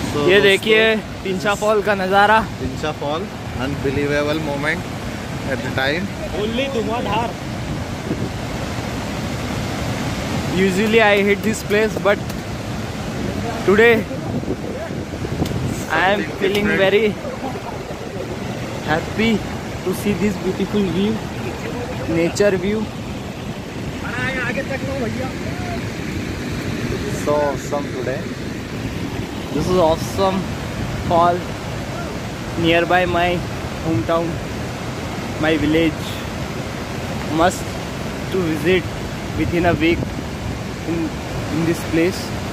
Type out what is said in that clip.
ये देखिए तिंशा फॉल का नज़ारा। तिंशा fall unbelievable moment at the time. Only Dhuandhar. Usually I hate this place, but today I am feeling very happy to see this beautiful view, nature view. So awesome today. This is awesome fall nearby my hometown, my village. Must to visit within a week in this place.